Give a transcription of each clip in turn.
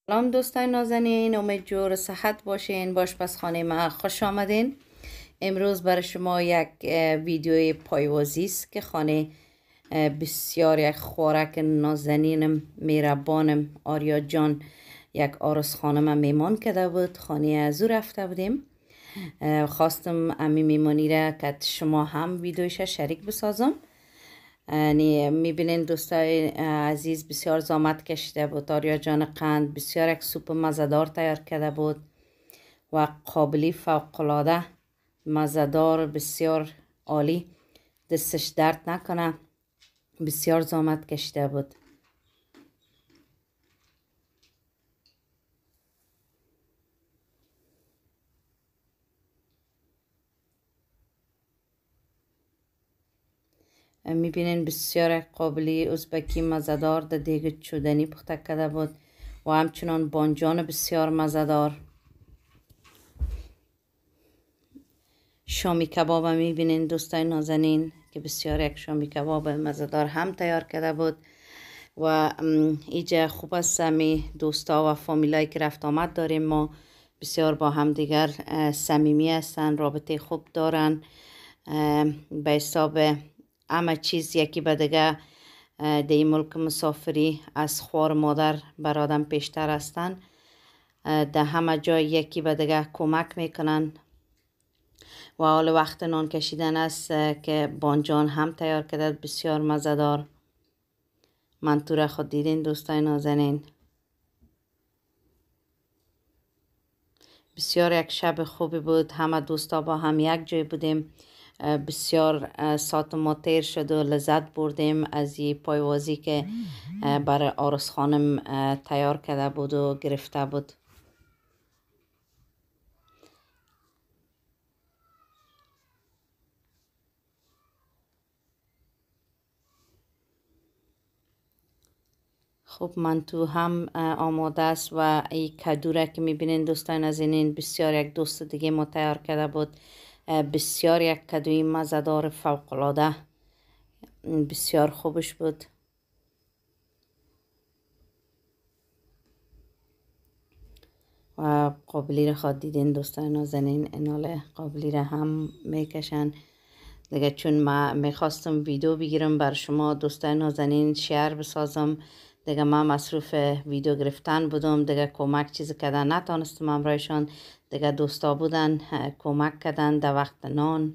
سلام دوستان نازنین، امید جور صحت باشین. با آشپزخانه ما خوش آمدین. امروز برای شما یک ویدیوی پایوازی است که خانه بسیار یک خوراک نازنینم مهربانم آریا جان یک عروس خانم میمان کرده بود. خانه ازو رفته بودیم. خواستم امی میمانی را که شما هم ویدیوش شریک بسازم. میبینین دوستای عزیز بسیار زحمت کشیده بود. آریا جان قند بسیار یک سوپ مزدار تیار کرده بود و قابلی فوق‌العاده مزدار بسیار عالی. دستش درد نکنه، بسیار زحمت کشیده بود. میبینین بسیار قابلی ازبکی مزدار در دیگ چودنی پخته کرده بود و همچنان بانجان بسیار مزدار. شامی کباب میبینین دوستای نازنین که بسیار یک شامی کباب مزدار هم تیار کرده بود و اینجا خوب است می دوستا و فامیلایی که رفت آمد داریم. ما بسیار با هم دیگر صمیمی هستن، رابطه خوب دارن. به حساب همه چیز یکی به دیگه در این ملک مسافری از خوار مادر بر آدم پیشتر هستن. در همه جای یکی به دیگه کمک میکنن و حال وقت نان کشیدن است که بانجان هم تیار کرده بسیار مزدار. منطوره خود دیدین دوستای نازنین. بسیار یک شب خوبی بود. همه دوستا با هم یک جای بودیم. بسیار ساعت ما تیر شد و لذت بردیم از این پایوازی که برای عروس خانم تیار کرده بود و گرفته بود. خب منتو هم آماده است و این کدوره که میبینین دوستان از این بسیار یک دوست دیگه ما تیار کرده بود. بسیار یک کدوی مزدار فوق‌العاده بسیار خوبش بود. و قابلی را خود دیدین دوستان نازنین. انال قابلی را هم میکشن دیگه، چون ما میخواستم ویدیو بگیرم بر شما دوستان نازنین شیر بسازم دیگه. ما مصروف ویدیو گرفتن بودم دیگه، کمک چیز کردن نتانستم امرایشان دیگه. دوستا بودن کمک کردن در وقت نان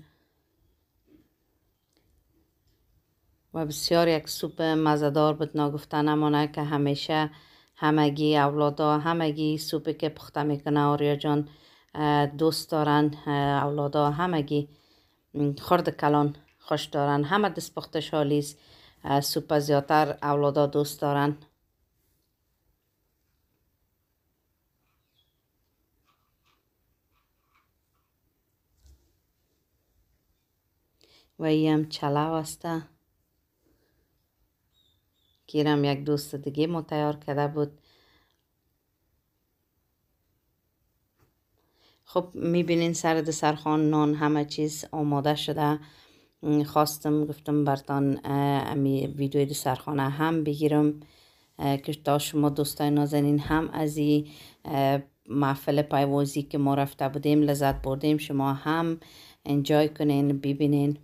و بسیار یک سوپ مزدار بود. ناگفتن نمانه که همیشه همگی اولادا همگی سوپی که پخته میکنه آریا جان دوست دارن. اولادا همگی خرد کلان خوش دارن. همه دست پخته شالیز سوپ زیادتر اولادا دوست دارن. و این هم چلاو است که هم یک دوست دیگه ما تیار کرده بود. خب میبینین سر دسترخوان نان همه چیز آماده شده. خواستم گفتم برتان امی ویدیوی دسترخوانه هم بگیرم که تا شما دوستای نازنین هم از این محفل پایوازی که ما رفته بودیم لذت بردیم، شما هم انجای کنین ببینین.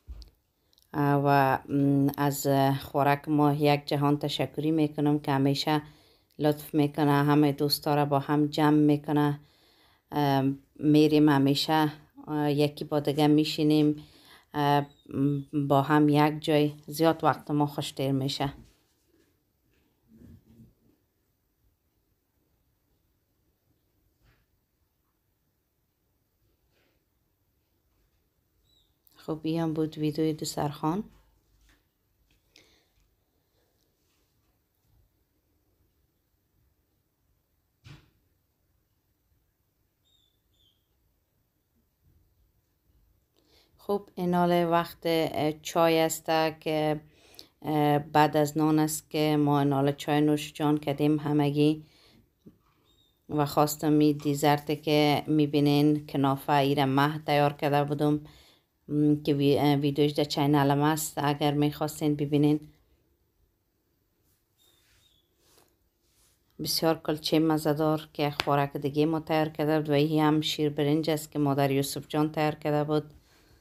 و از خوراک ما یک جهان تشکری میکنم که همیشه لطف میکنه، همه دوستا را با هم جمع میکنه. میریم همیشه یکی با دیگه میشینیم با هم یک جای، زیاد وقت ما خوشتر میشه. خب این هم بود ویدیوی دسترخوان. خب اینال وقت چای است که بعد از نان است که ما اینال چای نوش جان کردیم همگی. و خواستم می دیزرت که میبینین کنافه ایره مه تیار کرده بودم که ویدیوش در چینلم است اگر میخواستین ببینین. بسیار کلچه مزدار که خوراک دیگه ما تیار کرده بود و این هم شیر برنج است که مادر یوسف جان تیار کرده بود.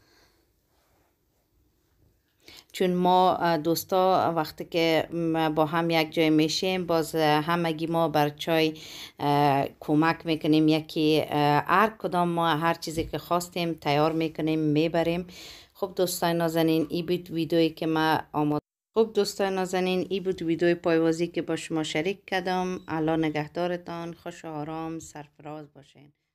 چون ما دوستا وقتی که با هم یک جای میشیم باز همگی ما بر چای کمک میکنیم، یکی هر کدام ما هر چیزی که خواستیم تیار میکنیم میبریم. خب دوستان نازنین این بود ویدیویی که ما آماده. خب دوستان نازنین این بود ویدیوی پایوازی که با شما شریک کردم. الله نگهدارتان، خوش و آرام سرفراز باشین.